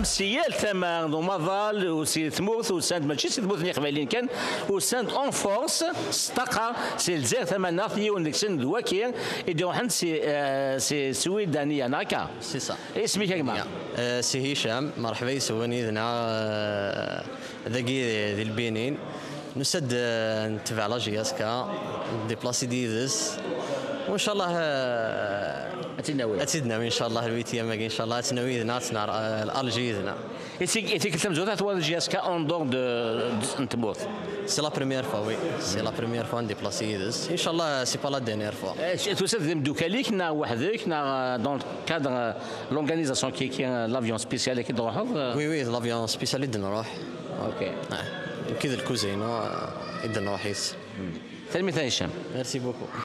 سيال ثما مظل وسي ثموث وساند ماشي سي ثموث قبايلين كان وساند اون فورس استقى سي الجزائر ثما ناثي ونكسن دواكي يدو حنت سي سويدانيه ناكا سي صا اسمك يا جماعه سي هشام مرحبا يسوني ذنا ذاكي ذي البنين نسد نتبع لا جياسكا ديبلاسي ديدس وان شاء الله اتناوي ان شاء الله الويتيام ان شاء الله اتناوي ذنا تنار الالجي ذنا ايتي كلتم زوتا توال جياسكا اون دور دو نتبوث سي لا بريمير فوا وي سي لا بريمير فوا نديبلاسي يدس ان شاء الله سي با لا دينيير فوا توسد دوكاليك نا وحدك نا دون كادر لونغانيزاسيون كي لافيون سبيسيال كي تروحوا وي لافيون سبيسيال اللي نروح اوكي كذا الكوزين يد نروح يس تلميذ هشام ميرسي بوكو